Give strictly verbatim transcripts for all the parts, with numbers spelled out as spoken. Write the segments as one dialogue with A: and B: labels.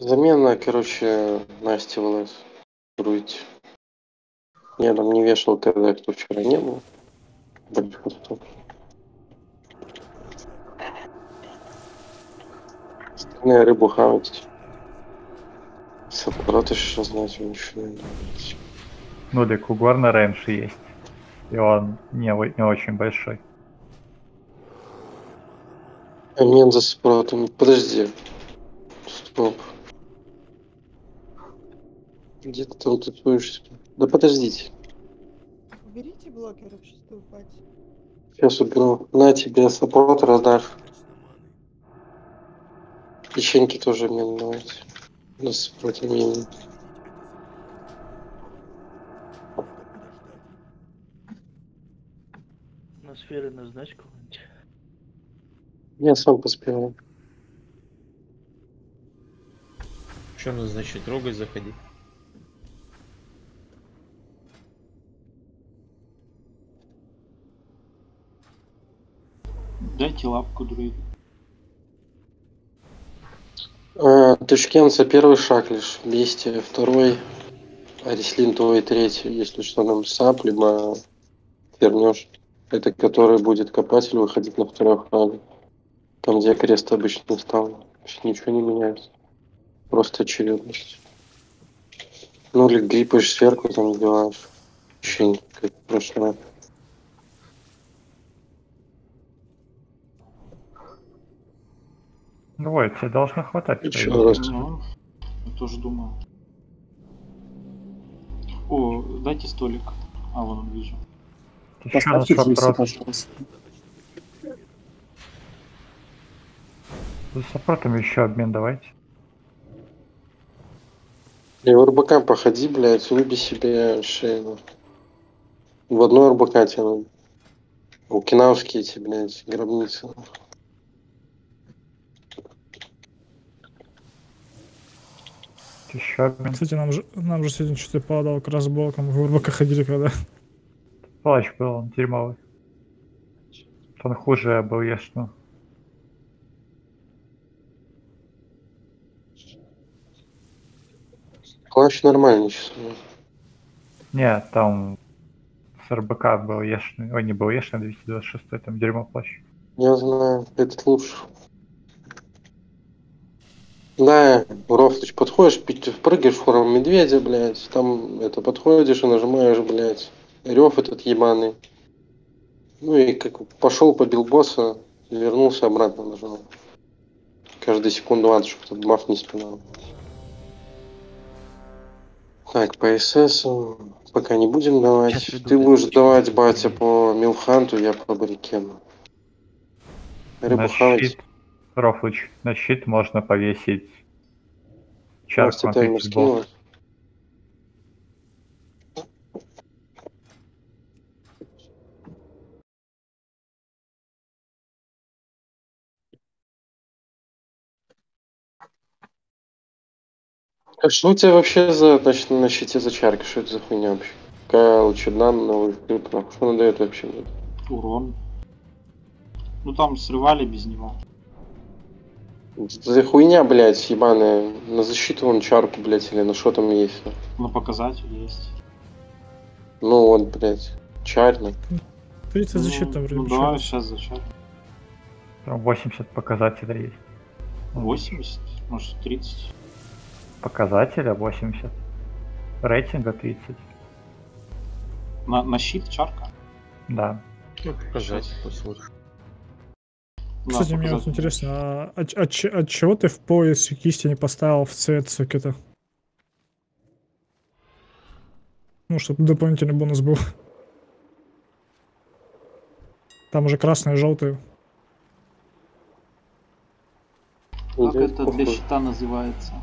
A: Замена, короче, Насти ВЛС. Руить. Я там не вешал, когда кто вчера не был. Большинство. Остальные рыбу хавать. Сопроты сейчас знать ничего не нравится.
B: Ну, так у Горна рейндж есть. И он не, о- не очень большой.
A: Обмен за сопротом. Подожди. Стоп. Где ты там тусуешься? Да подождите.
C: Уберите блокеров в шестую пати.
A: Сейчас уберу. На тебе сопрот раздашь. Печеньки тоже обмен давайте. Да сопрот обмен.
D: На сферы назначь кого-нибудь.
A: Я сам поспеваю.
E: Что назначить? Рогать заходи.
F: Дайте лапку друиду.
A: А, Тышкенца первый шаг лишь. Бестия второй. Арислин твой третий. Если что, нам сап, либо вернешь. Это который будет копатель выходить на второй фраге. Там, где крест обычно ставлю. Ничего не меняется. Просто очередность. Ну или гриппаешь сверху, там делаешь. Вообще как в прошлый раз.
B: Ну, ой, тебе должно хватать.
A: Еще
B: твоей
A: раз.
F: Ну, я тоже думаю. О, дайте столик. А, вон он, вижу.
B: Еще на
G: Поставьте Джейси,
B: сопрот.
G: пожалуйста.
B: За сопротом еще обмен давайте.
A: И в РБК походи, блядь, выби себе шею. В одной РБК тебе надо. Укинавские эти, блядь, гробницы.
B: Еще обмен.
H: Кстати, нам же, нам же сегодня что-то падало к разбокам. В РБК ходили когда.
B: Плащ был, он дерьмовый. Он хуже был, ясно.
A: Плащ нормальный сейчас.
B: Не, там с РБК был ешный. Ой, не был ешный, двести двадцать шесть, там дерьмо плащ.
A: Я знаю, этот лучше. Да, Рофлыч, подходишь, пить- прыгаешь в форму медведя, блядь, там это подходишь и нажимаешь, блядь, рев этот ебаный. Ну и как пошел, побил босса, вернулся обратно нажал. Каждую секунду надо, чтобы этот баф не спинал. Так, по СС пока не будем давать.
D: Сейчас веду,
A: Ты
D: да.
A: будешь давать, батя, по Милханту, я по Баррикену. Рыбу
B: На
A: хавать.
B: щит, Рофлыч, на щит можно повесить чарку
A: Настя
B: на
A: таймер
B: тридцать бол.
A: скинула. А что у тебя вообще за, значит, на щите за чарки? Что это за хуйня вообще? Какая лучше дан, новый клип, нахуй? Что он дает вообще?
F: Урон. Ну там срывали без него.
A: Это за хуйня, блядь, ебаная. На защиту вон чарку, блядь, или на что там есть?
F: На показатель есть.
A: Ну вот, блядь, чарно.
H: тридцать защит там
F: ну,
H: вроде
F: ну
H: бы
F: давай
H: чё.
F: сейчас зачем?
B: Там восемьдесят показателей есть.
F: восемьдесят? Может тридцать?
B: Показателя восемьдесят. Рейтинга тридцать.
F: На, на щит чарка?
B: Да.
E: Ну, показать, посмотрим.
F: Да,
H: Кстати, мне вот
F: показатель.
H: интересно, а от, от, ч- от чего ты в пояс кисти не поставил в цвет сокета? Ну, чтобы дополнительный бонус был. Там уже красный и желтый.
F: Как
A: Идёт
F: это
A: похуй.
F: для щита называется?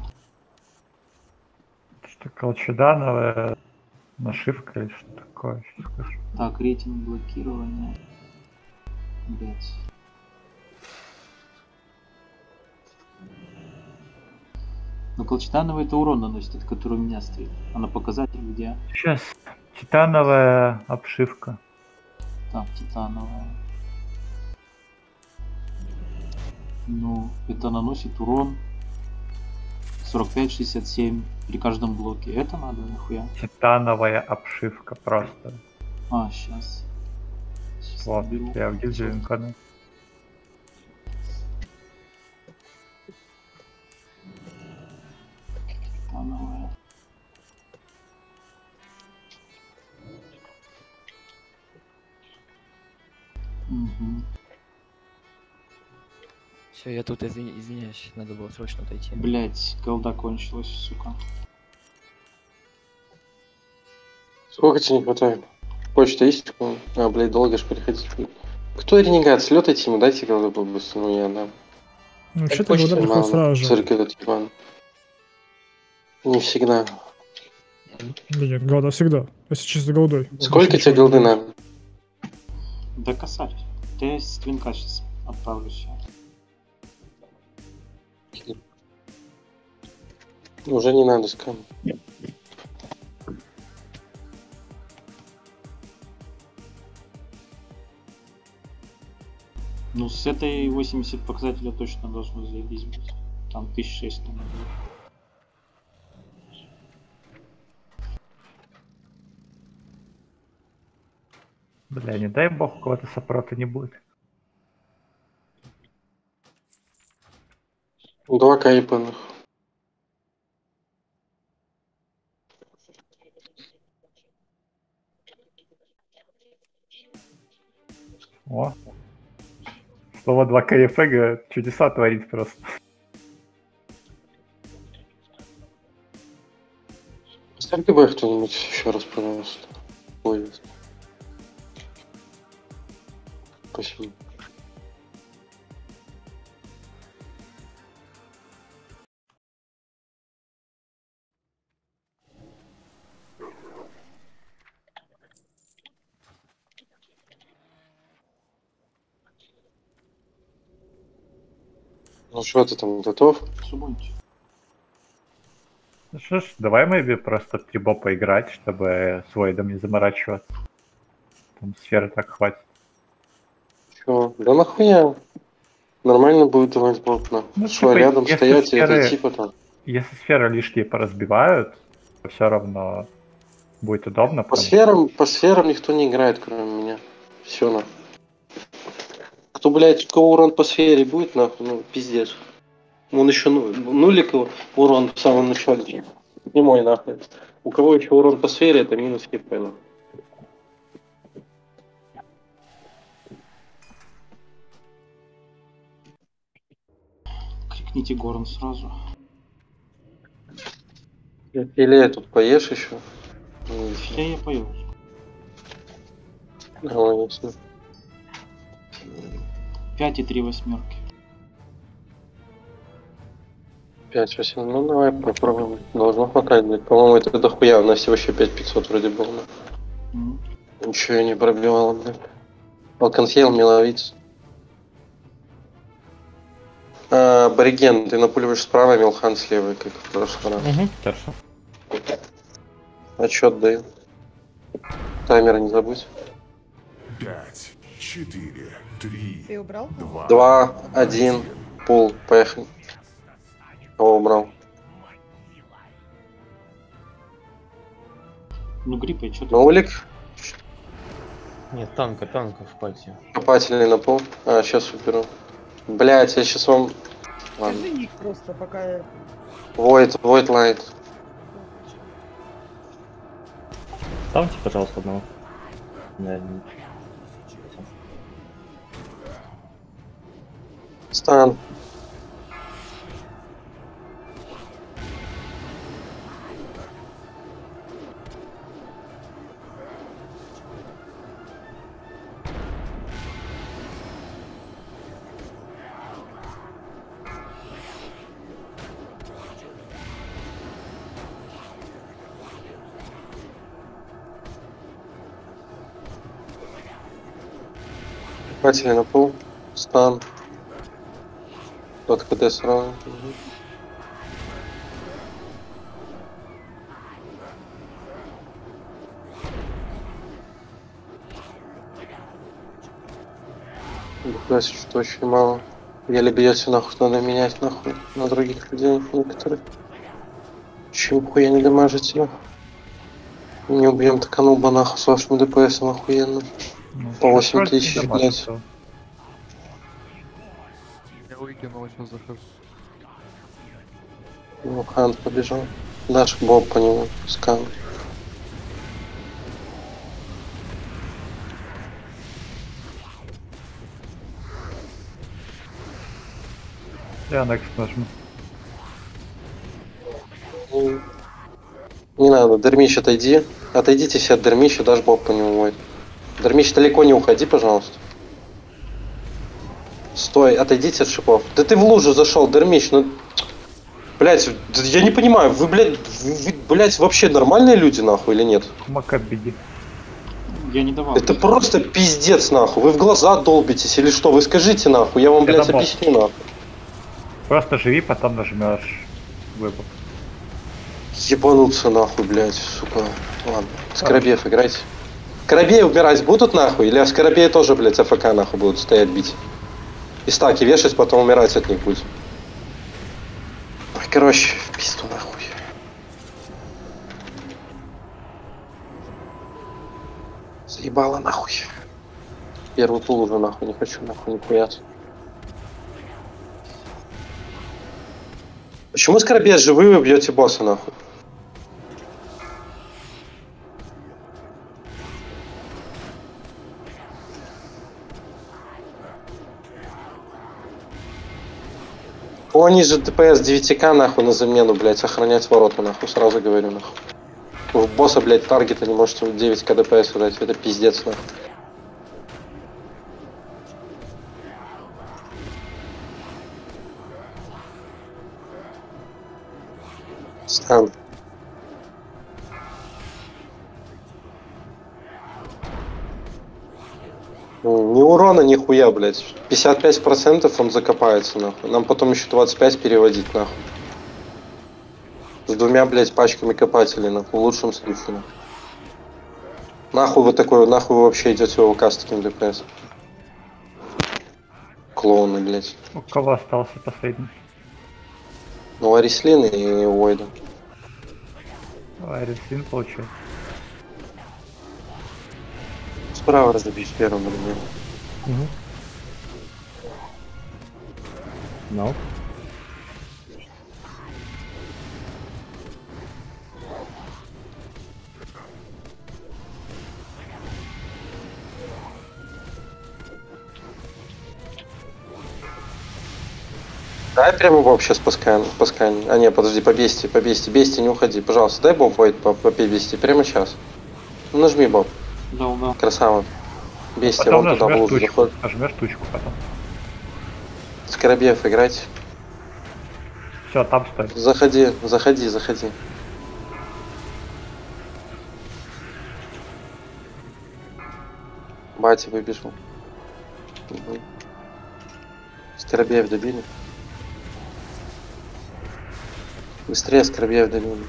B: Что колчедановая нашивка или что такое? Сейчас скажу.
F: Так, рейтинг блокирования. Блять. Ну, колчетановый это урон наносит, это который у меня стоит. А на показатель где?
B: Сейчас титановая обшивка.
F: Так, титановая. Ну, это наносит урон сорок пять шестьдесят семь при каждом блоке. Это надо нахуя?
B: Титановая обшивка просто.
F: А, сейчас. Сейчас
B: Вот,
F: наберу.
B: я в гильдию инкану.
F: Титановая. Угу.
G: Все, я тут, извини- извиняюсь, надо было срочно отойти.
F: Блять, голда кончилась, сука.
A: Сколько тебе не хватает? Почта есть? А, блядь, долго ж приходить. Кто ренегат? Слетайте ему, дайте голду побыстрее, ну я дам.
H: Ну, вообще-то
A: Почта
H: голда приходит
A: мало.
H: сразу же.
A: Цирк этот ебан. Не всегда.
H: Да нет, голда всегда. Если чисто голдой.
A: Сколько
H: Больше
A: тебе
H: ничего
A: голды
H: не
A: надо?
F: Да косарь. Да я с твинка сейчас отправлю сейчас.
A: Уже не надо скам.
F: Ну, с этой восемьдесят показателя точно должно заебись быть. Там тысяча шесть надо.
B: Бля, не дай бог, у кого-то сопрота не будет.
A: Два кайпанных.
B: О. Слово два КФГ чудеса творит просто.
A: Поставьте бы кто-нибудь еще раз, пожалуйста. Ой. Спасибо. Ну что ты там готов?
F: Субончик.
B: Ну что ж, давай мы просто трибо поиграть, чтобы с Войдом не заморачиваться. Там сферы так хватит.
A: Чё? Да нахуя? Нормально будет давать плотно.
B: Ну,
A: Что,
B: типа,
A: рядом
B: если
A: стоять и
B: сферы-
A: отойти потом?
B: Если сферы лишние поразбивают, то все равно будет удобно.
A: По
B: потому-
A: сферам, по сферам никто не играет, кроме меня. Все на. Кто, блядь, у кого урон по сфере будет, нахуй, ну, пиздец. Он еще ну, нулик его урон в самом начале. Не мой, нахуй. У кого еще урон по сфере, это минус хп, нахуй.
F: Крикните Горн сразу.
A: Филе тут поешь еще.
F: Я я пою.
A: Конечно.
F: пять и три восьмерки.
A: пять восемь. Ну давай попробуем. Должно хватать, блядь. По-моему, это дохуя. У нас всего еще пять пятьсот вроде было.
F: Мгм.
A: Ничего я не пробивал, блядь. Алканхейл, меловиц. А, Абориген, ты напуливаешь справа, Милхан слева, как в прошлый раз.
E: Угу, хорошо.
A: Отчет даю. Таймер не забудь.
I: Пять, четыре, три,
C: Ты убрал?
I: два,
A: Два, один, пул, поехали. Кого убрал?
F: Ну, гриппа, что ты?
A: Нулик.
E: Нет, танка, танка в пати.
A: Копатели на пол. А, сейчас уберу. Блять, я сейчас вам... Ладно.
C: Скажи ник просто, пока я...
A: Void, Void Light.
E: Ставьте, пожалуйста, одного. Да,
A: Стан. Копатели на пол. Стан. Тот КД сразу. Мгм. Бухлась что очень мало. Еле бьется нахуй, надо менять нахуй на других людей некоторых. Чего хуя не дамажите, нахуй? Не убьем такануба нахуй с вашим ДПСом охуенным.
B: Ну,
A: По
B: щас
A: восемь
B: вроде не
A: тысяч,
B: дамажит,
A: блядь.
B: всё.
A: Ну, Хант побежал. Дашь Боб по нему, скан.
B: Я next нажму.
A: Не, не надо, Дермищ, отойди. Отойдите все от Дермища, дашь Боб по нему. Ой. Дермищ, далеко не уходи, пожалуйста. Стой, отойдите от шипов. Да ты в лужу зашел, Дермищ, ну... Блять, я не понимаю, вы, блядь, вы, вы, блядь, вообще нормальные люди, нахуй, или нет?
B: Макап беги.
F: Я не давал.
A: Это просто пиздец, нахуй. Вы в глаза долбитесь или что? Вы скажите, нахуй, я вам,
B: Я
A: блядь,
B: домой.
A: объясню, нахуй.
B: Просто живи, потом нажмешь выбор.
A: Ебануться, нахуй, блядь, сука. Ладно, Скоробеев играйте. Скоробеи убирать будут, нахуй? Или Скоробеи тоже, блядь, АФК, нахуй, будут стоять бить? И стаки вешать, потом умирать от них будет. Ой, короче, в пизду, нахуй. Заебало, нахуй. Первый пул уже, нахуй, не хочу, нахуй, не хуят. Почему Скоробеи живые вы бьете босса, нахуй? О, они же ДПС девять ка, нахуй, на замену, блядь, охранять ворота, нахуй, сразу говорю, нахуй. Вы в босса, блядь, таргета не можете девять ка ДПС дать, это пиздец, нахуй. Стан. Ни урона, ни хуя, блядь. пятьдесят пять процентов он закопается, нахуй. Нам потом еще двадцать пять переводить, нахуй. С двумя, блядь, пачками копателей, нахуй. В лучшем случае, нахуй. Нахуй вы такой, нахуй вы вообще идете в ОВК с таким ДПС? Клоуны, блядь.
B: У кого остался последний?
A: Ну, Арислин и Уойда.
B: Арисин получил.
A: Справа разобить первым, блин.
E: Угу. Ну.
A: Дай прямо Боб сейчас по скайну, по скайну. А не, подожди, по бести, по бести, бести, не уходи, пожалуйста. Дай Боб Войд по, по бести, прямо сейчас. Ну, нажми Боб.
F: Дал, да.
A: Красава. Бести,
B: Потом
A: вон туда в
B: нажмешь
A: лужу
B: тучку.
A: заходит.
B: Нажмешь тучку потом.
A: Скоробеев играть.
B: Все, там стой.
A: Заходи, заходи, заходи. Батя выбежал. Угу. Скоробеев добили. Быстрее Скоробеев добили.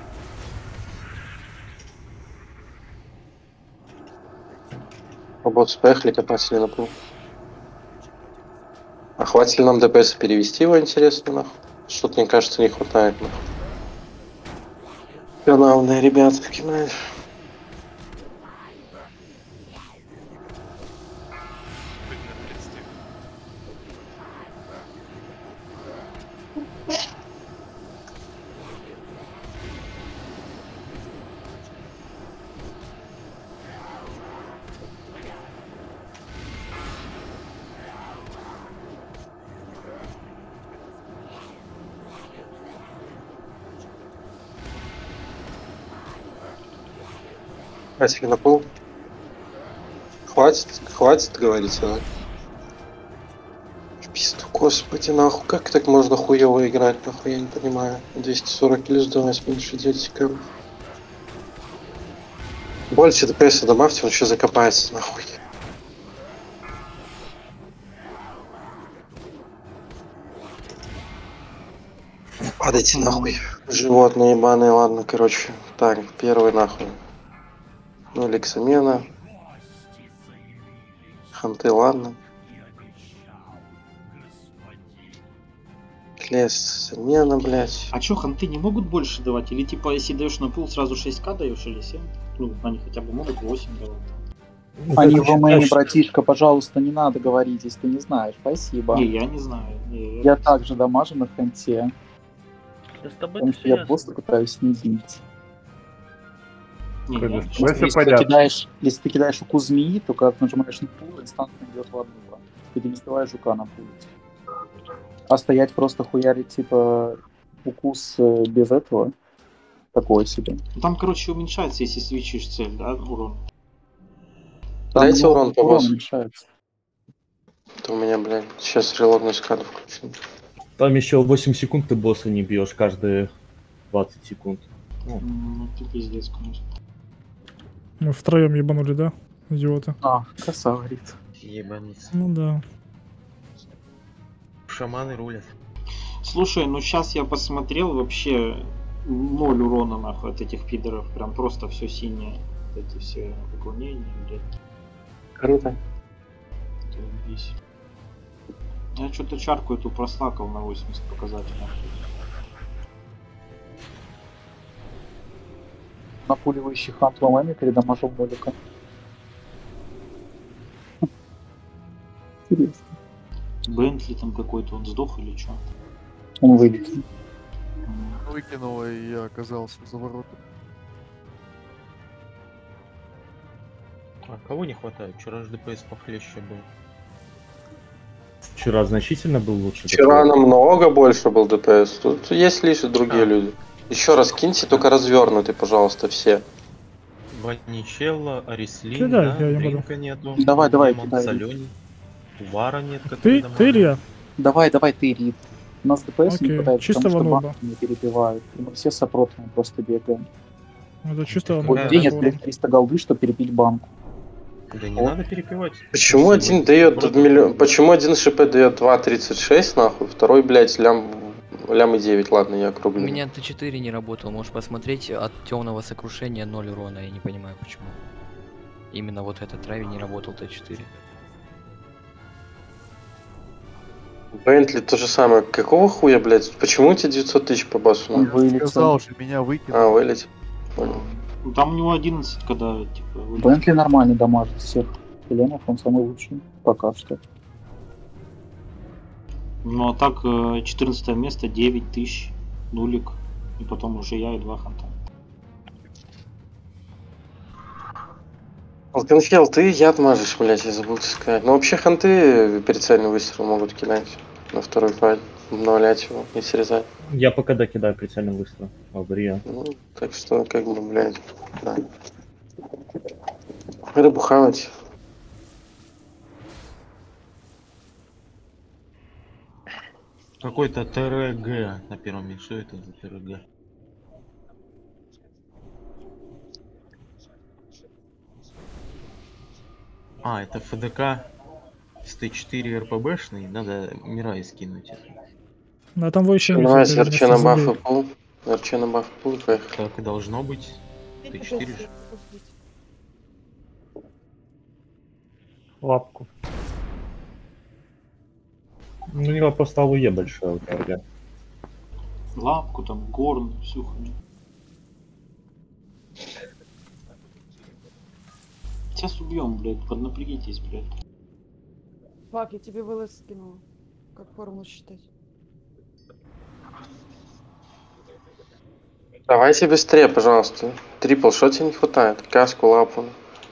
A: Работу поехали, копатели на пол. А хватит ли нам ДПС перевести его, интересно, нахуй? Что-то, мне кажется, не хватает, нахуй. Каналные ребята, понимаешь? Хватит ли на пол? Хватит, хватит, говорите, да? Пизду, господи, нахуй, как так можно хуево играть, нахуй, я не понимаю. двести сорок плюс, давай меньше дельтиков. Больше ДПС добавьте, он еще закопается, нахуй. Падайте нахуй. Животные ебаные, ладно, короче. Так, первый нахуй. Ну, Лексамена. Ханты, ладно. лес. Смена, блядь.
F: А чё, ханты не могут больше давать? Или типа, если даешь на пул, сразу шесть ка даешь или семь? Ну, они хотя бы могут восемь давать.
E: Ну,
J: Они
E: как
J: в мэне,
E: считаешь?
J: братишка, пожалуйста, не надо говорить, если ты не знаешь. Спасибо.
F: Не, я не знаю. Не,
J: Я также дамажу на ханте,
D: Да с тобой
J: потому
D: все
J: что я
D: ясно.
J: босса пытаюсь не бить.
F: не,
B: Как
F: я-
B: бы,
F: что-
B: Если
J: Если ты,
B: понятно.
J: кидаешь, если ты кидаешь укус змеи, то когда ты нажимаешь на пул, инстантно идет в одного. Ты не успеваешь жука напулить. А стоять просто хуярить, типа, укус э, без этого, такое себе.
F: Ну, там, короче, уменьшается, если свечишь цель, да, урон.
J: Там
A: Дайте
J: много
A: урон по
J: урона
A: боссу.
J: мешается.
A: Это у меня, блядь, сейчас релодную скаду включу.
E: Там еще восемь секунд ты босса не бьешь каждые двадцать секунд.
F: М, Ну, ты пиздец, конечно.
H: Мы втроем ебанули, да? Идиоты.
J: А, коса говорит.
K: Ебануться.
H: Ну да.
K: Шаманы рулят.
F: Слушай, ну сейчас я посмотрел, вообще ноль урона нахуй от этих пидоров. Прям просто все синее. Вот эти все уклонения, блядь.
A: Круто.
F: Заебись. Я что-то чарку эту прослакал на восемьдесят показателей.
J: Напуливающий хант ломами перед дамажом молика. Интересно.
F: Бентли там какой-то, он сдох или что?
J: Он вылетел.
L: Выкинуло, и я оказался за воротами.
K: А кого не хватает? Вчера же ДПС похлеще был.
E: Вчера значительно был лучше.
A: Вчера намного больше был ДПС. Тут есть лишь и другие люди. Еще раз киньте, только развернутый, пожалуйста, все.
K: Ваничелло, Арислин,
H: Кидай,
K: да,
H: я не
K: Дринка нету.
J: Давай, давай,
K: Демон
J: кидай.
K: Соленый. Вара нет, который
H: Ты,
K: домой.
H: ты Илья?
J: Давай, давай, ты, Рид. У нас ДПС не
H: Окей,
J: хватает,
H: чисто
J: потому что
H: вануба.
J: банки не перебивают. И мы все с опротами просто бегаем.
H: Это чисто
K: Вот
H: ну,
J: Вот
K: Да,
J: денег,
H: форум.
J: блядь, триста голды, чтобы перепить банку.
K: Да не
J: О.
K: надо перепивать.
A: Почему
K: Спасибо.
A: один дает
K: Просто
A: миллион? Почему один ШП дает два тридцать шесть, нахуй? Второй, блядь, лям, лям и девять, ладно, я
G: У
A: округлю.
G: меня Т четыре не работал, можешь посмотреть, от темного сокрушения ноль урона, я не понимаю почему. Именно вот этот трави не работал Т четыре.
A: Бентли то же самое. Какого хуя, блядь? Почему у тебя девятьсот тысяч по басу?
J: Он
A: нахуй?
J: вылетел.
L: Сказал же, меня выкинули.
A: А, вылетел. Понял.
F: Ну, там у него одиннадцать, когда типа вылез.
J: Бентли нормально дамажит всех членов, он самый лучший. Пока что.
F: Ну а так э, четырнадцатое место, девять тысяч, нулик. И потом уже я и два ханта.
A: Алканфел, ты яд мажешь, блядь, я забыл тебе сказать. Ну вообще ханты прицельный выстрел могут кидать на второй файл, обновлять его и срезать.
E: Я пока докидаю прицельный выстрел. Абрия.
A: Ну, так что, как бы, блядь, да. Рыбу хавать.
K: Какой-то ТРГ на первом месте. Что это за ТРГ? А, это ФДК с Т четыре РПБшный. Надо Мирай скинуть.
H: Да, там вообще не
A: Давай,
H: забили,
A: сверчи на
H: забили.
A: баф и пул. Сверчи на баф и пул, и поехали.
K: Так и должно быть. Т четыре же.
B: Лапку.
E: Ну, у него просто АВЕ большое у ТРГ.
F: Лапку там, горн, всю хуйню. Сейчас убьем, блядь, поднапрягитесь, блядь.
C: Фак, я тебе ВЛС скинула. Как формулу считать?
A: Давайте быстрее, пожалуйста. Трипл, что тебе не хватает? Каску, лапу.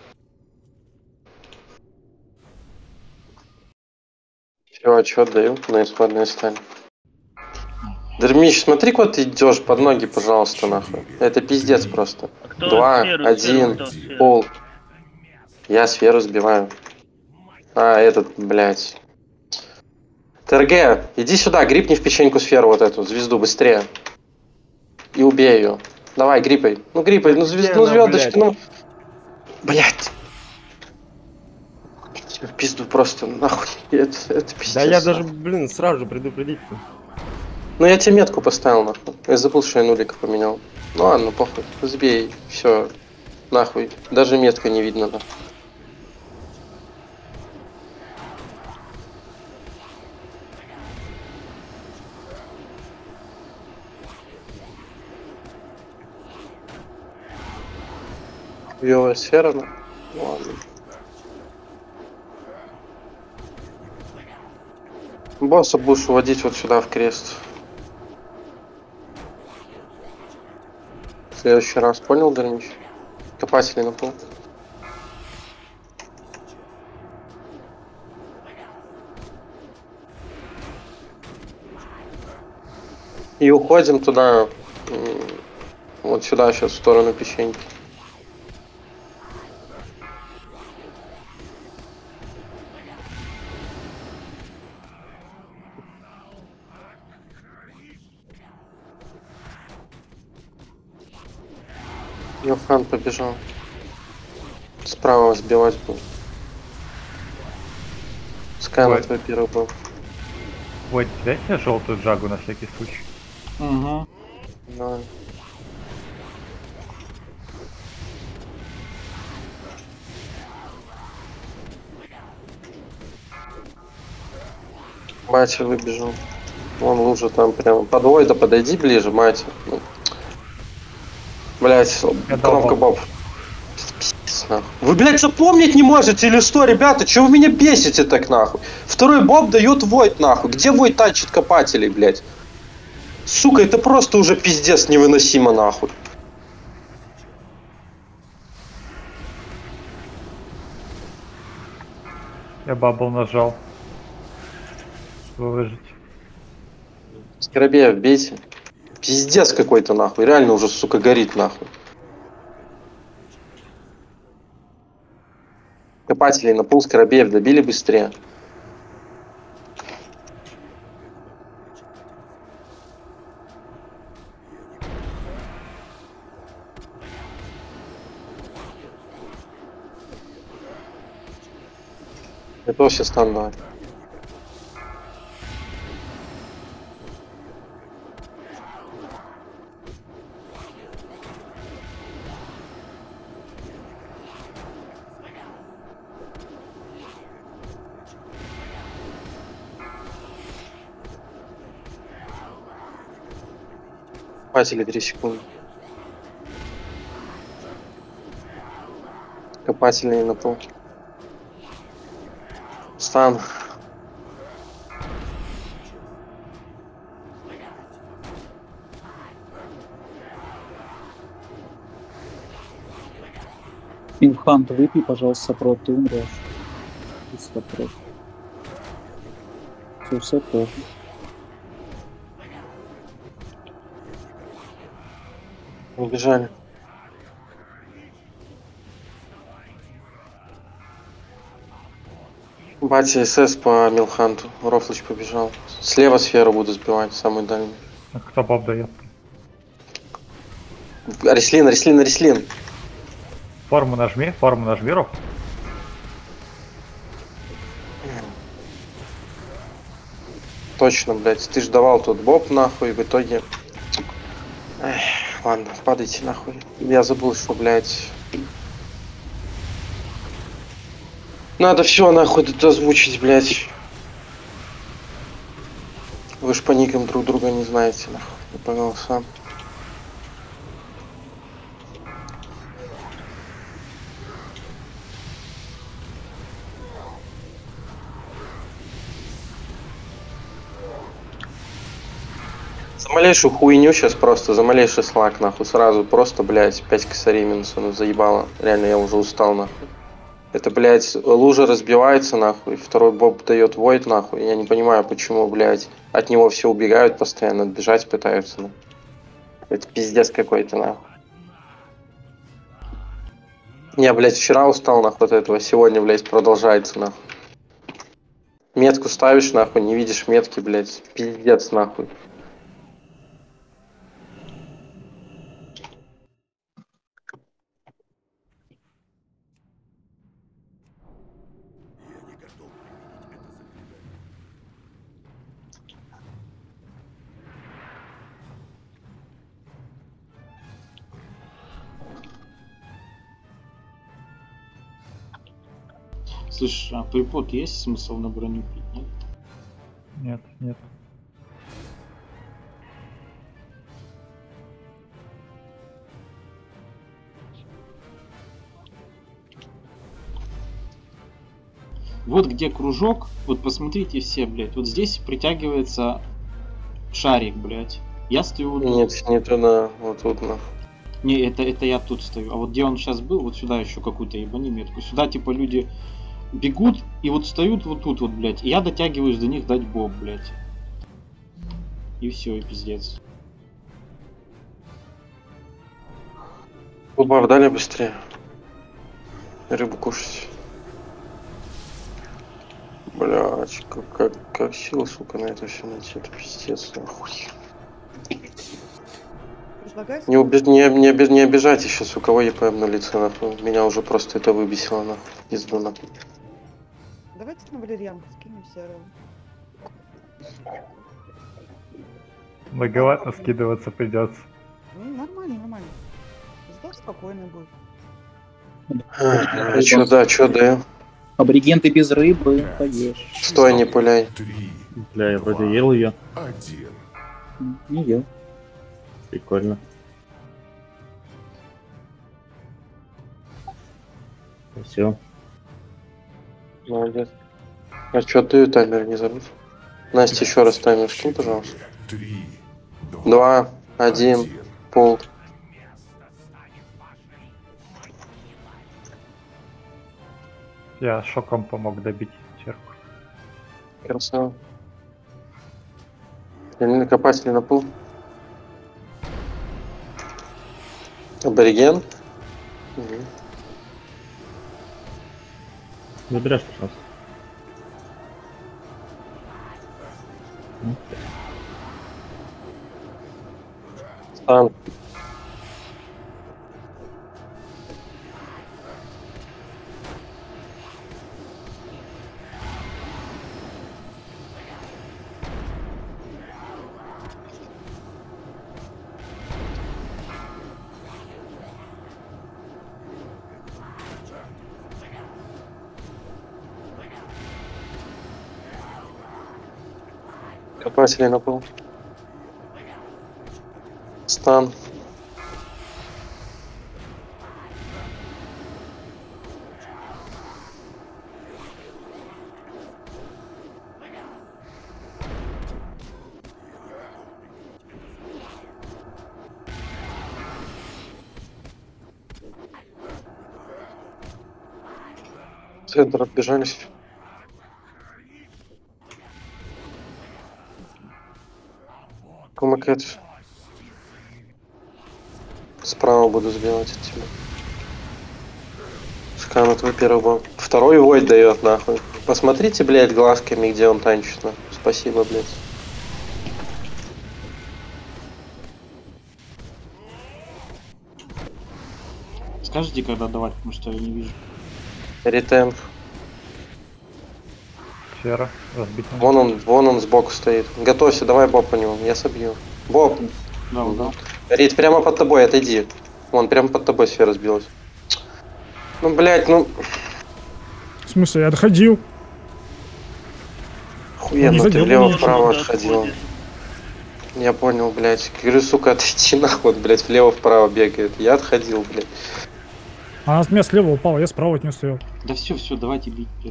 A: Все, отчет даю на исходную сталь. Дермич, смотри, куда ты идешь под ноги, пожалуйста, нахуй. Это пиздец просто.
D: Кто
A: Два,
D: сферу,
A: один,
D: сферу, кто сферу?
A: пол. Я сферу сбиваю. А, этот, блядь. ТРГ, иди сюда, грипни в печеньку сферу вот эту, звезду, быстрее. И убей ее. Давай, грипай. Ну, грипай, ну, звезд... ну звездочка, ну... Блядь. В пизду просто, нахуй. Это, это пиздец.
M: Да я даже, блин, сразу же предупредить.
A: Ну, я тебе метку поставил, нахуй. Я забыл, что я нулик поменял. Ну ладно, похуй. Сбей, все. Нахуй. Даже метка не видно, да. Хуёвая сфера, ну ладно. Босса будешь уводить вот сюда в крест. В следующий раз, понял, Дальнич? Копатели на пол. И уходим туда, вот сюда сейчас, в сторону печеньки. Йохан побежал. Справа сбивать был. Скайла твой первый был.
B: Вот, дай себе желтую джагу на всякий случай.
F: Угу.
A: Давай. Мать выбежал. Вон лужа там прямо. Подвой, да подойди ближе, мать. Ну. Блять, кромка боб. Вы, блядь, запомнить не можете или что, ребята? Чего вы меня бесите так нахуй? Второй боб дает войд нахуй. Где войд тачит копателей, блядь? Сука, это просто уже пиздец невыносимо нахуй.
B: Я бабл нажал. Чтобы выжить.
A: Скоробеев бейте. Пиздец какой-то нахуй. Реально уже, сука, горит нахуй. Копателей на пул Скоробеев добили быстрее. Готовься стан давать. Копатели три секунды. Копатели на пол. Стан.
J: Инфант, выпей, пожалуйста, прот, ты умрешь. Все, все тоже.
A: Убежали. Батя СС по Милханту. Рофлыч побежал. Слева сферу буду сбивать, самый дальний.
B: А кто боб дает?
A: Арислин, Арислин, Арислин.
B: Форму нажми, форму нажми, Роф.
A: Точно, блядь. Ты ж давал тут боб нахуй, в итоге... Эх, ладно, падайте нахуй. Я забыл, что, блядь... Надо все нахуй тут озвучить, блядь. Вы ж по никам друг друга не знаете, нахуй. Я понял сам. За малейшую хуйню сейчас просто, за малейший слаг, нахуй, сразу просто, блядь, пять косарей минуса, ну заебало. Реально, я уже устал, нахуй. Это, блядь, лужа разбивается, нахуй, второй боб дает войд, нахуй. Я не понимаю, почему, блядь, от него все убегают постоянно, отбежать пытаются, нахуй. Это пиздец какой-то, нахуй. Я, блядь, вчера устал, нахуй, от этого, сегодня, блядь, продолжается, нахуй. Метку ставишь, нахуй, не видишь метки, блядь, пиздец, нахуй.
F: Слышь, а припод есть смысл на броню пить, нет?
B: Нет, нет.
F: Вот где кружок, вот посмотрите все, блядь, вот здесь притягивается шарик, блядь. Я стою вот тут.
A: Нет, не туда, вот тут на.
F: Не, это, это я тут стою. А вот где он сейчас был, вот сюда еще какую-то ебани метку. Сюда типа люди бегут и вот встают вот тут вот, блядь. И я дотягиваюсь до них дать боб, блядь. И все, и пиздец.
A: Убав, дали быстрее. Рыбу кушать. Блядь, как, как, как сила, сука, на это все найти, это пиздец, нахуй. Не, уби... не, не, оби... не обижайте сейчас, у кого ЕПМ на лице, нахуй. Меня уже просто это выбесило, нахуй. Пизду, нахуй.
C: Давайте на валерьянку скинем все.
B: Многовато скидываться придется.
C: Ну, нормально, нормально. Зато спокойно будет.
A: А, чё да, чё да?
J: Аборигенты без рыбы, поешь.
A: Стой, не пуляй.
E: Бля, я вроде ел ее.
I: Один.
J: Не ел.
E: Прикольно. Все.
A: Молодец. А чё ты таймер не забыл? Настя, еще раз таймер скинь, пожалуйста.
I: Три.
A: Два, один, пол.
B: Я шоком помог добить черку.
A: Красава. Или накопатели на пол. Абориген. Угу.
E: Забираешь, пожалуйста.
A: Стан. Копатели на пол. Стан. Центр отбежались. Комакет. Справа буду сбивать от тебя. Шкана твой первый был. Второй войд дает, нахуй. Посмотрите, блядь, глазками, где он танчит. Нахуй. Спасибо, блядь.
F: Скажите, когда давать, потому что я не вижу.
A: Ретемп.
B: Сфера разбита.
A: Вон он, вон он сбоку стоит. Готовься, давай Боб по нему, я собью. Боб!
F: Да, да.
A: Рит, прямо под тобой, отойди. Вон, прямо под тобой сфера сбилась. Ну, блядь, ну...
H: В смысле, я отходил.
A: Охуенно, ты влево-вправо отходил. Я понял, блядь. Говорю, сука, отойди нахуй, блядь, влево-вправо бегает. Я отходил, блядь.
H: Она с меня слева упала, я справа от нее стоял.
F: Да все, все, давайте бить, блядь.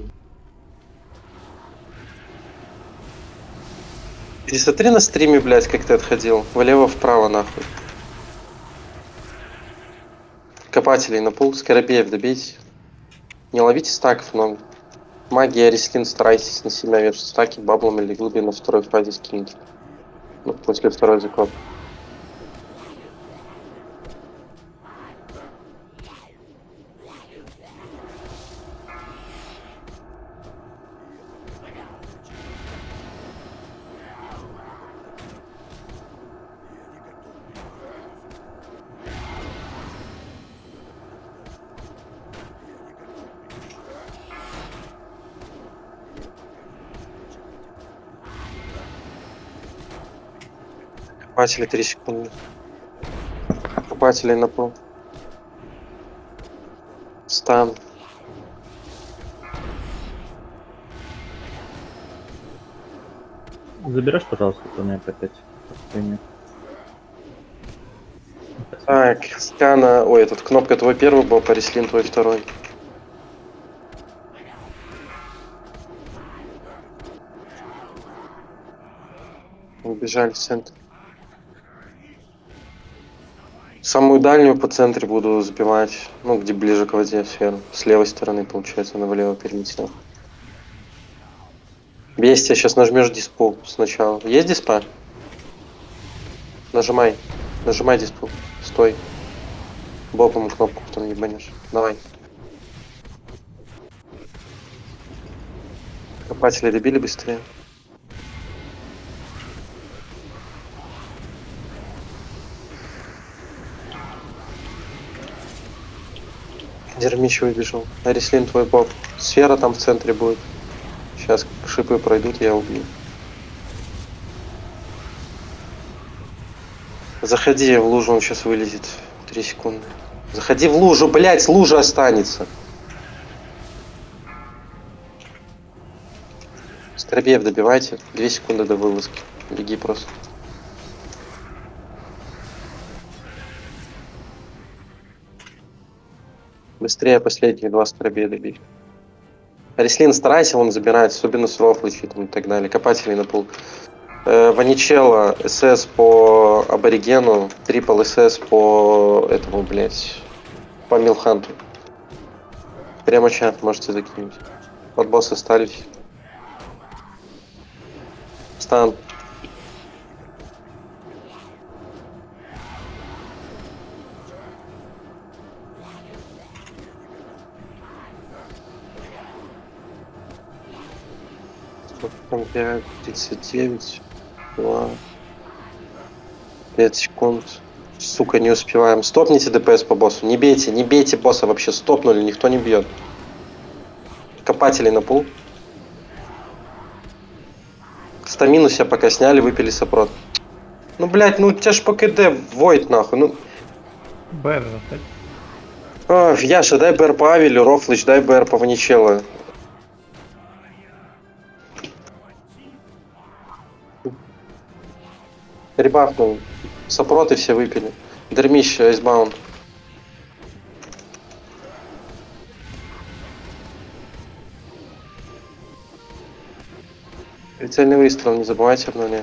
A: Пересмотри на стриме, блядь, как ты отходил. Влево-вправо, нахуй. Копателей на пул, Скоробеев добейте. Не ловите стаков много. Магия, рескин, старайтесь на себя вешать стаки баблом или глубин на второй фазе скинуть. Ну, после второй закоп. Копатели три секунды. Копатели на пол. Стан.
E: Заберешь, пожалуйста, у меня опять.
A: Так, скана. Ой, этот кнопка твой первый был, Парислин твой второй. Побежали в центр. Самую дальнюю по центре буду забивать, ну, где ближе к воде сферу. С левой стороны, получается, она влево перенесла. Бестия, сейчас нажмешь диспул сначала. Есть диспа? Нажимай. Нажимай диспул. Стой. Бопом кнопку потом ебанешь. Давай. Копатели добили быстрее. Дермич выбежал. Арислин, твой боб. Сфера там в центре будет. Сейчас шипы пройдут, я убью. Заходи в лужу, он сейчас вылезет. Три секунды. Заходи в лужу, блять, лужа останется. Скоробеев добивайте. Две секунды до вылазки. Беги просто. Быстрее последние два скоробея добить. Арислин, старайся, он забирает, особенно с рофлычей и так далее. Копатели на пул. Э, Ваничелло, СС по аборигену, трипл СС по этому, блять, по Милханту. Прямо чат можете закинуть. Под босса остались. Стан. Там пять, тридцать девять, два, пять секунд. Сука, не успеваем. Стопните ДПС по боссу. Не бейте, не бейте босса вообще. Стопнули, никто не бьет. Копатели на пул. Стамину себя пока сняли, выпили сопрот. Ну, блядь, ну у тебя ж по КД войд нахуй. Ну.
B: БР раздать.
A: А, Яша, дай БР по Авелю, Рофлыч, дай БР по Ваничелло. Ребахнул. Сопроты все выпили. Дермищ, айсбаунд. Прицельный выстрел, не забывайте обновлять.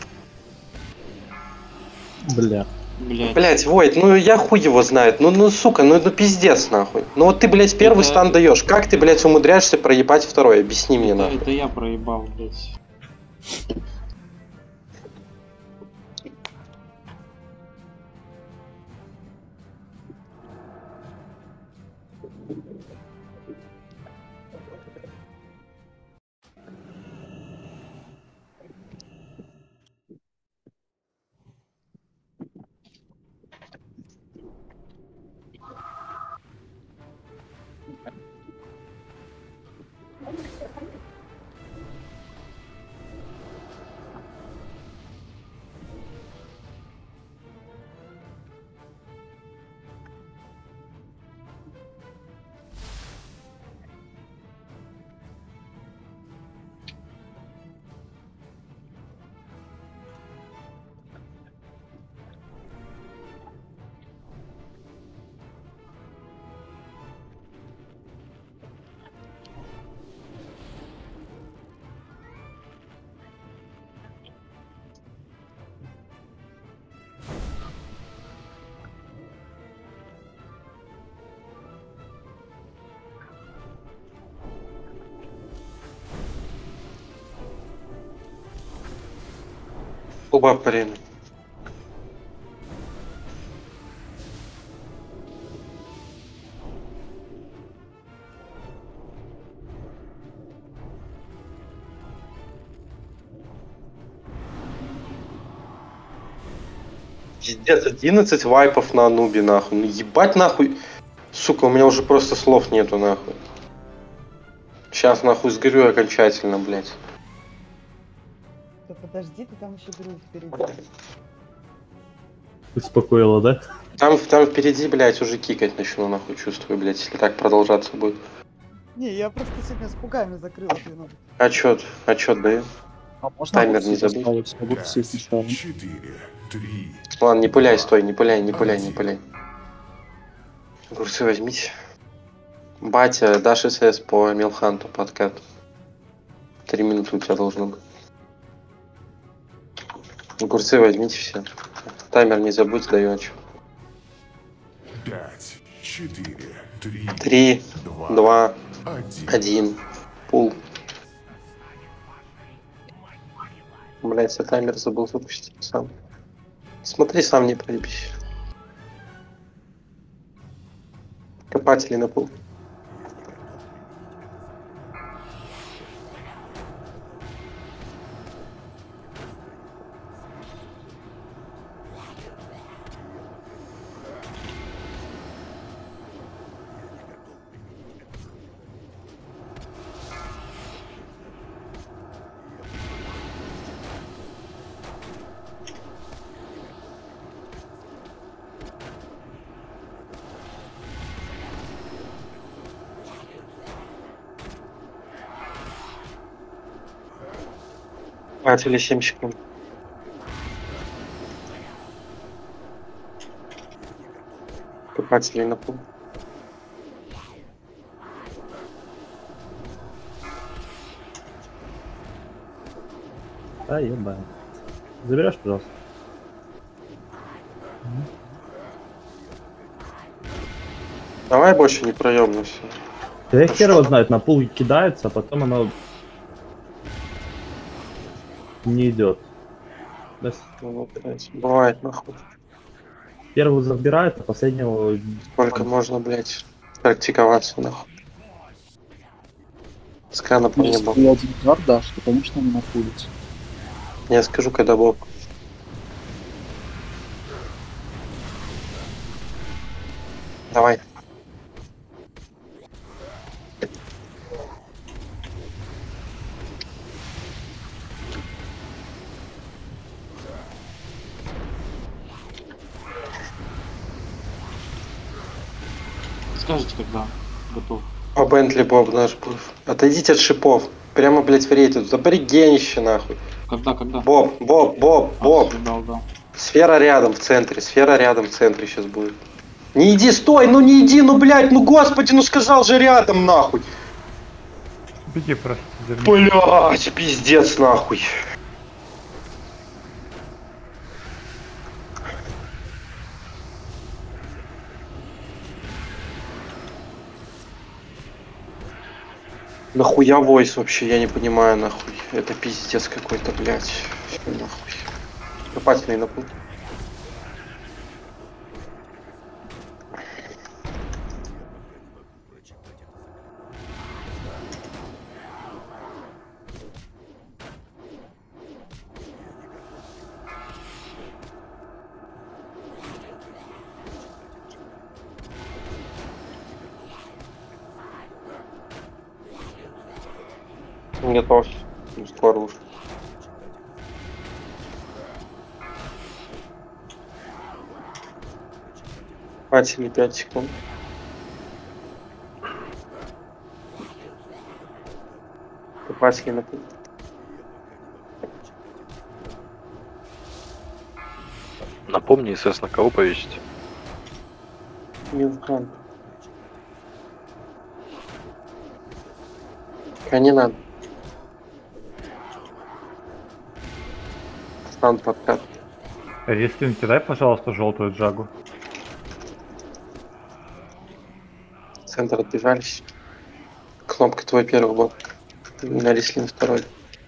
E: Бля.
F: Блять.
A: Блять, Войт, ну я хуй его знает. Ну, ну, сука, ну, ну пиздец нахуй. Ну вот ты, блять, первый это... стан даешь. Как ты, блять, умудряешься проебать второй? Объясни мне,
F: это,
A: нахуй.
F: Это я проебал, блять.
A: Куба парень. Пиздец, одиннадцать вайпов на анубе, нахуй. Ну ебать нахуй. Сука, у меня уже просто слов нету, нахуй. Сейчас нахуй сгорю окончательно, блять.
C: Да подожди, ты там еще друг впереди.
E: Успокоила, да?
A: Там, там впереди, блять, уже кикать начну, нахуй, чувствую, блять, если так продолжаться будет.
C: Не, я просто сегодня с пугами закрыл эту.
A: Отчет, отчет даю.
J: А можно
A: таймер не забудь.
I: четыре, три.
A: Ладно, не пуляй, стой, не пуляй, не пуляй, не пуляй. Огурцы возьмите. Батя, дашь СС по Милханту по откату. Три минуты у тебя должно быть. Огурцы возьмите все. Таймер не забудь, даю.
I: пять, четыре, три,
A: Три, два,
I: один.
A: один. Пул. Блять, я таймер забыл запустить сам. Смотри, сам не проебись. Копатели на пол. Копатели семь секунд. Копатели на пол.
E: А, ебать. Заберешь, пожалуйста.
A: Давай больше не проебнусь.
E: Да хер его знает, на пул кидается, а потом оно не идет. Да.
A: Ну, блядь, бывает нахуй.
E: Первого забирает, а последнего...
A: Сколько можно, блядь, практиковаться нахуй. Скана по мне
J: Если
A: был.
J: ты один удар дашь, то, конечно, не напулится.
A: Я скажу, когда боб. Давай.
F: Скажите, когда готов.
A: А Бентли Боб наш был. Отойдите от шипов. Прямо, блядь, в рейд. Тут аборигенище нахуй.
F: Когда, когда?
A: Боб, Боб, Боб, Боб.
F: А, дал, дал.
A: Сфера рядом в центре. Сфера рядом в центре сейчас будет. Не иди, стой, ну не иди, ну блядь, ну господи, ну сказал же рядом нахуй.
B: Беги просто.
A: Блядь, пиздец нахуй. Нахуя войс вообще, я не понимаю нахуй. Это пиздец какой-то, блядь. Всё, нахуй. Копательный на пул. Готов. Ну, скоро уж. Хватит пять секунд. Копатели на пол.
N: Напомни, СС на кого повесить?
A: Милхан. А не надо. Стан подкат.
B: Рестин, кидай, пожалуйста, желтую джагу.
A: Центр отбежались. Кнопка твой первый был. На Рислин второй.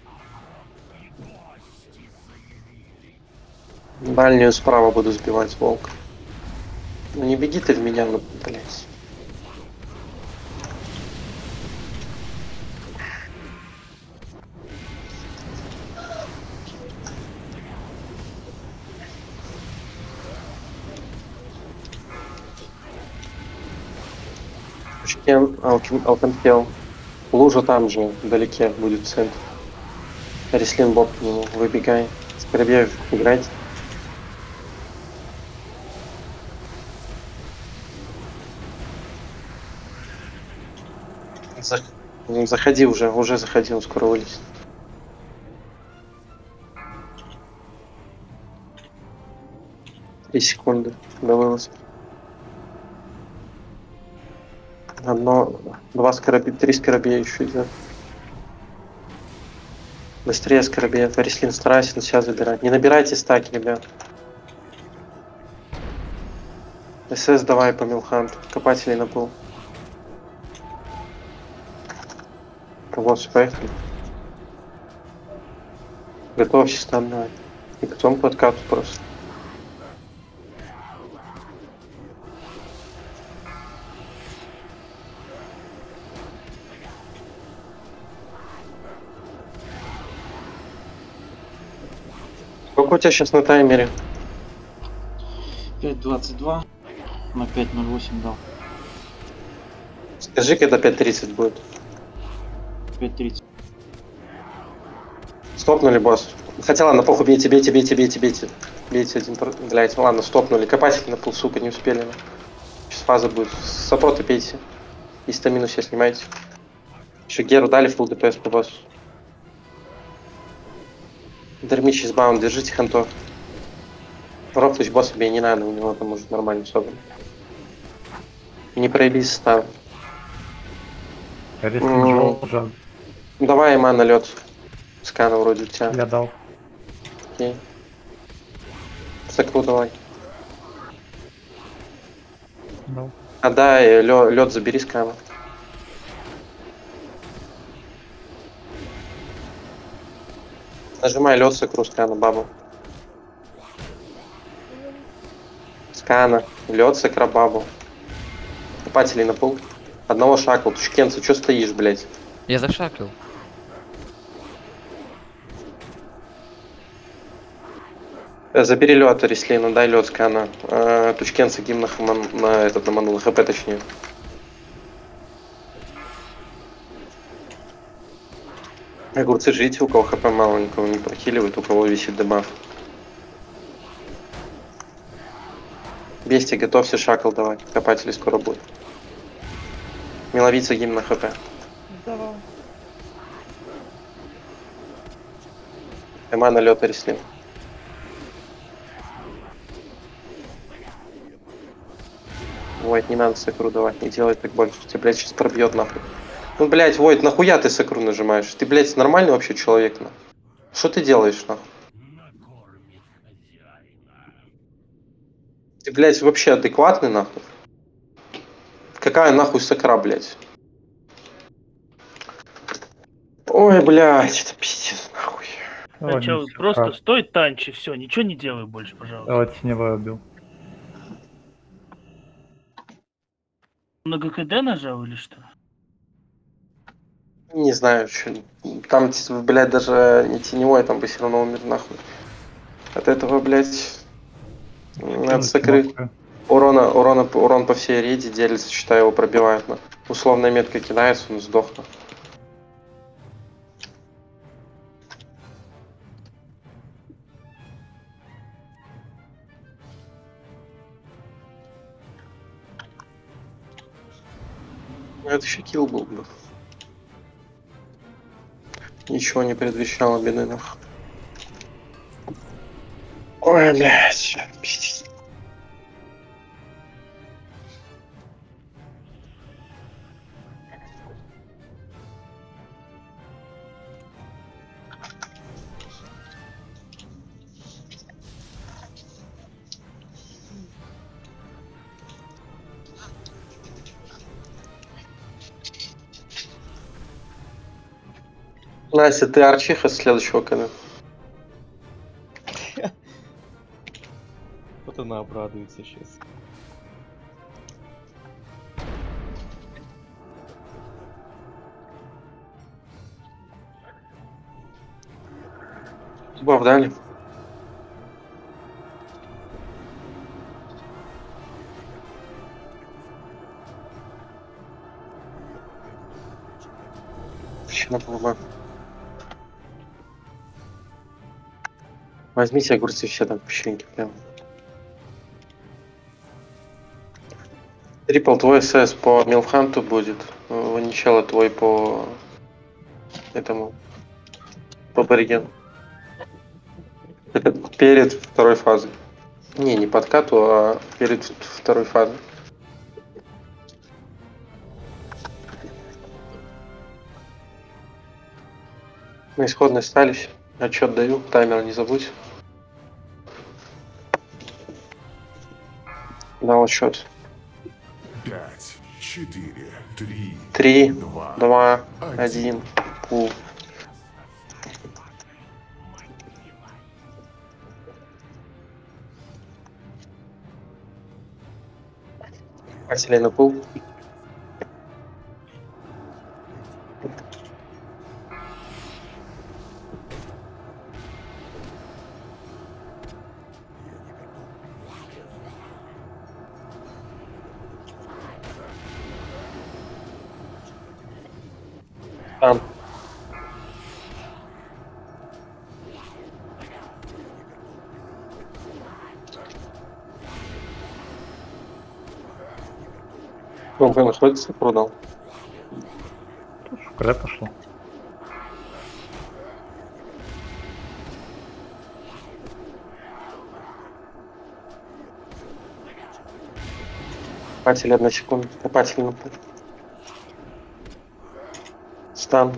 A: Дальнюю справа буду сбивать волк. Ну не беги ты в меня, ну блять. Алкантел. Лужа там же, вдалеке, будет центр. Рислин Боб к нему, выбегай. Скоробеев, играть. Зах... Заходи уже, уже заходи, он скоро вылезет. Три секунды до вылаза. Одно, два скоробея, три скоробея еще идет. Быстрее скоробей. Арислин, старайся на себя забирать. Не набирайте стаки, ребят. СС давай по Милханту. Копателей на пол. Вот, поехали. Готовься там, давай. И потом по откату просто. Сколько у тебя сейчас на таймере?
F: пять двадцать два на пять ноль восемь дал.
A: Скажи, когда пять тридцать будет.
F: пять тридцать.
A: Стопнули, босс. Хотя ладно, похуй, бейте, бейте, бейте, бейте, бейте. Бейте один, блядь, ладно, стопнули. Копатель на пол, сука, не успели. Сейчас фаза будет. Сопроты пейте. И стамину все снимайте. Еще Геру дали фулл ДПС по боссу. Дермич из баун, держите ханто. Рофлыч босса бей, не надо, у него там может нормально собран. И не проебись став.
B: Mm.
A: Давай, Има, на лед. Скана вроде у тебя.
B: Я дал.
A: Окей. Саклу давай.
B: Дал.
A: Отдай, лед забери скана. Нажимай лед, сакру, скана, бабу. Скана, лед, сакра, бабу. Копателей на пол. Одного шакла. Тушкенца, чё стоишь, блядь?
G: Я зашаклил.
A: Забери лед, Арислина, дай лед скана. Э, Тучкенца гимн на, на этот на ману, на хп точнее. Огурцы ждите, у кого хп мало, никого не прохиливает, у кого висит дебаф. Бести, готовься, шакл давай. Копатели скоро будет. Миловица гимн на хп.
C: Давай.
A: Эма на лед, Арислин. Войт, не надо сакру давать, не делай так больше. Тебя, блядь, сейчас пробьет нахуй. Ну, блядь, Войт, нахуя ты сакру нажимаешь? Ты, блядь, нормальный вообще человек, нахуй? Что ты делаешь, нахуй? Ты, блядь, вообще адекватный, нахуй? Какая нахуй сакра, блядь? Ой, блядь, это пиздец, нахуй.
D: А чё, просто стой, танчи, все, ничего не делай больше, пожалуйста.
B: Вот теневой убил.
D: На ГКД нажал или что?
A: Не знаю, что. Там, блядь, даже не теневой, там бы все равно умер, нахуй. От этого, блядь, надо сокрыть. Урона, урона, урон по всей рейде делится, считай, его пробивает. На. Условная метка кидается, он сдохнет. Это еще килл был бы. Ничего не предвещало беды, нахуй. Ой, блядь, пиздец. Настя, ты арчиха с следующего канала.
K: Вот она обрадуется сейчас.
A: Баф дали. Почему баф? Возьмите огурцы все там в печеньке прямо. Трипл твой СС по Милфханту будет. Ваничела твой по этому по Боригену. Это перед второй фазой. Не, не подкату, а перед второй фазой. На исходной остались. Отчет даю. Таймер не забудь. Дал отчет.
I: Пять, четыре, три,
A: Три,
I: два,
A: два, один. Пул. Покупателей на пул. Там. Бомба находится, продал.
B: Куда пошло?
A: Копатель одна секунда. Копатель на пул. Стан.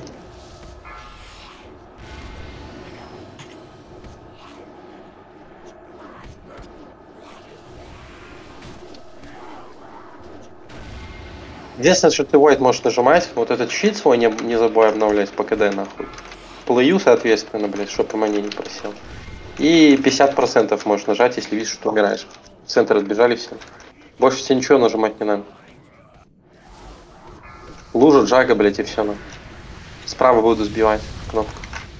A: Единственное, что ты Void можешь нажимать, вот этот щит свой не, не забывай обновлять по КД нахуй. Плею, соответственно, блядь, чтоб по мане не просел. И пятьдесят процентов можешь нажать, если видишь, что умираешь. В центр отбежали все. Больше тебе ничего нажимать не надо. Лужа, джага, блядь, и все. Ну. Справа буду сбивать кнопку.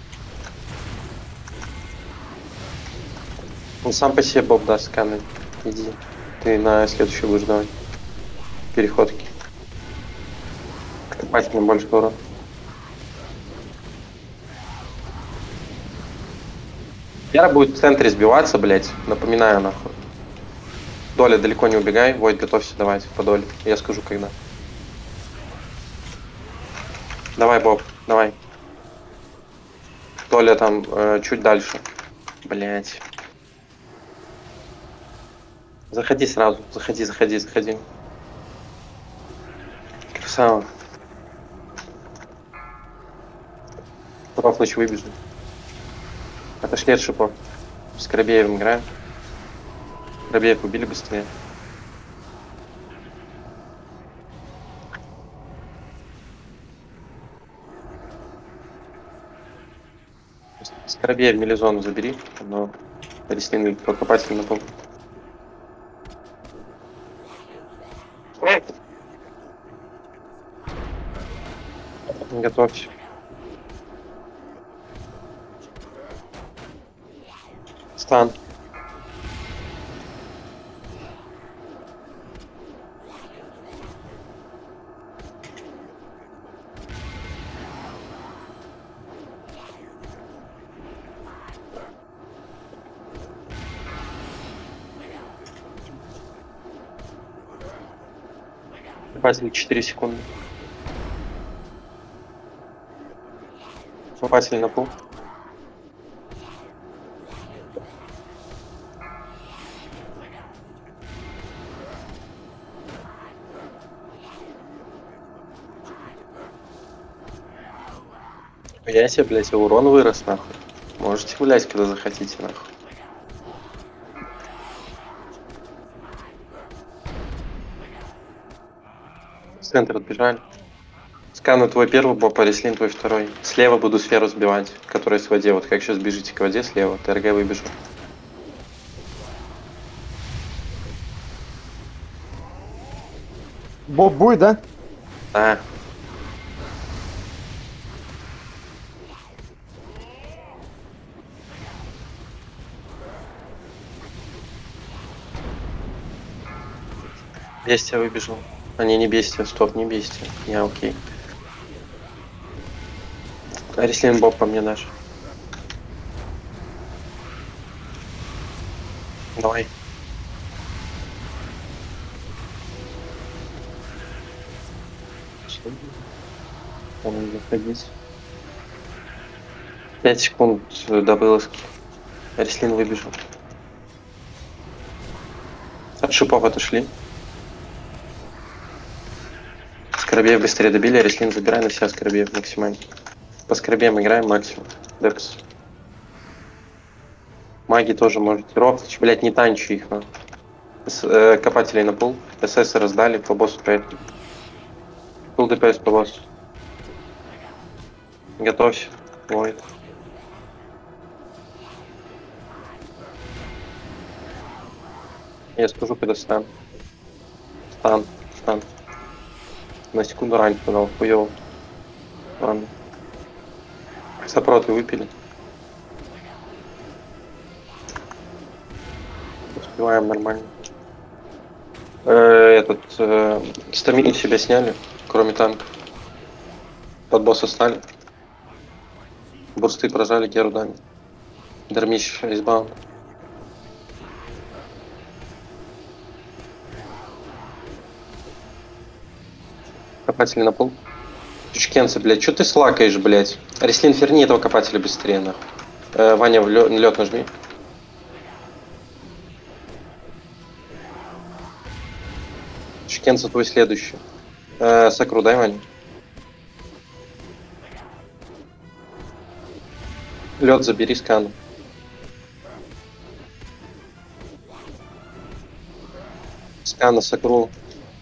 A: Он сам по себе боб даст сканы. Иди. Ты на следующую будешь давать. Переходки. Копательным больше урон. Яра будет в центре сбиваться, блять. Напоминаю, нахуй. Доля, далеко не убегай. Войд, готовься давать по доле. Я скажу, когда. Давай, Боб, давай. Доля там э, чуть дальше. Блять. Заходи сразу. Заходи, заходи, заходи. Красава. Потом ночь выбежит. Отошли от шипов. С Коробеевым играем. Коробеев убили быстрее. С Коробеев мелизону забери, но ресниный покопатель на пол. Готовься. Стан. Попатель четыре секунды. Попатель на пол. Я себе, блядь, урон вырос, нахуй. Можете гулять, когда захотите, нахуй. В центр отбежали. Скану твой первый боб, а Реслин твой второй. Слева буду сферу сбивать, которая с воде. Вот как сейчас бежите к воде слева, ТРГ выбежу.
M: Боб будет, да?
A: Да. Бестия выбежал. А не, не бестия, стоп, не бестия. Я окей. Арислин боб по мне наш. Давай. Там заходить. Пять секунд до вылазки. Арислин выбежал. От шипов отошли. Скоробеев быстрее добили, Арислин забирай на себя Скоробеев максимально. По скребям играем максимум. Декс. Маги тоже можете. Рофлич, блять, не танчи их, на. С, э, копателей на пул. СС раздали, по боссу проект. Пул ДПС по боссу. Готовься. Войд. Я скажу, когда стан. Стан, стан. На секунду раньше дал, хуёво. Ладно. Сопроты выпили. Успеваем нормально. Э, этот э, стамину себя сняли, кроме танка. Под босса стали. Бурсты прожали, геру дали. Дермищ, избаунд. Копатели на пол. Чучкенцы, блядь, чё ты слакаешь, блядь? Реслин, верни этого копателя быстрее, нахуй. Э, Ваня, лед, лед нажми. Чучкенцы твой следующий. Э, Сакру, дай, Ваня. Лед забери, скан. Скана, Сакру.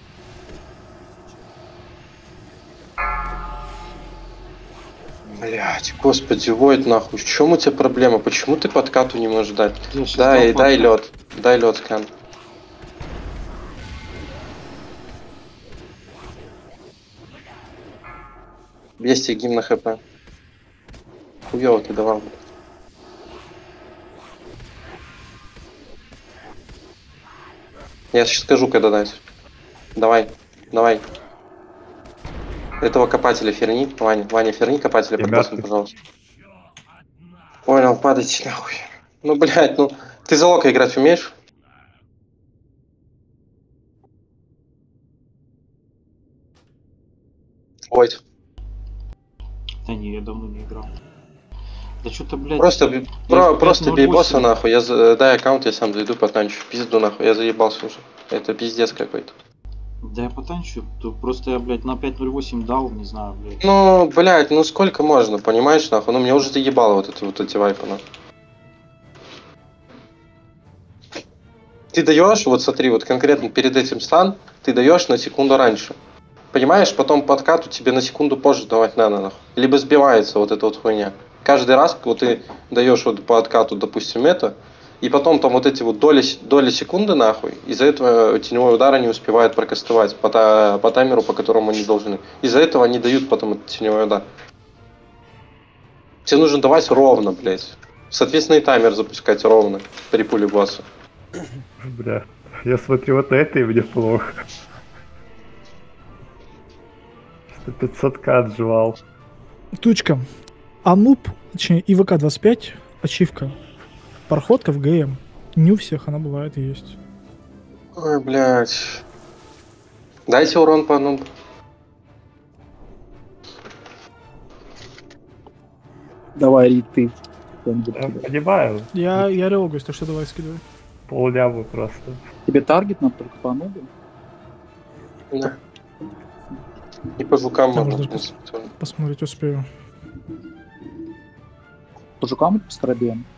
A: Блять, господи, Войд, нахуй. В чем у тебя проблема? Почему ты подкату не можешь дать? Дай, дай лед. Дай лед, скан. Бестия гимн на хп. Хуёво ты давал. Я сейчас скажу, когда дать. Давай, давай. Этого копателя ферни. Ваня, Ваня, ферни копателя под боссом, пожалуйста. Понял, падайте нахуй. Ну, блядь, ну... Ты за лока играть умеешь? Ой.
F: Да не, я давно не играл. Да что-то, блядь...
A: Просто, я про, просто бей босса нахуй. Я за... Дай аккаунт, я сам зайду потанчу. Пизду нахуй, я заебался уже. Это пиздец какой-то.
F: Да я потанчу, то просто я, блядь, на пять ноль восемь дал, не знаю, блядь.
A: Ну, блядь, ну сколько можно, понимаешь, нахуй? Ну, мне уже заебало вот это вот эти вайпы, нахуй. Ты даешь, вот смотри, вот конкретно перед этим стан, ты даешь на секунду раньше. Понимаешь, потом по откату тебе на секунду позже давать надо, нахуй. Либо сбивается вот эта вот хуйня. Каждый раз, вот ты даешь вот по откату, допустим, это, и потом там вот эти вот доли, доли секунды, нахуй, из-за этого теневой удар они успевают прокастовать по, та, по таймеру, по которому они должны. Из-за этого они дают потом этот теневой удар. Тебе нужно давать ровно, блядь. Соответственно, и таймер запускать ровно при пуле босса.
B: Бля, я смотрю вот на это, и мне плохо. Что пятьсот ка отживал.
H: Тучка. Ануб, точнее, ИВК двадцать пять, ачивка. Проходка в ГМ. Не у всех она бывает и есть.
A: Ой, блядь. Дайте урон по Ануб.
J: Давай, Рит, ты.
B: Я понимаю.
H: Я, я реогаюсь, так что давай скидывай.
B: Поллявы просто.
J: Тебе таргет надо только по Анубу?
A: Да. И по жукам
H: Да,
A: можно.
H: можно пос- посмотреть успею.
J: По жукам или по скоробеям?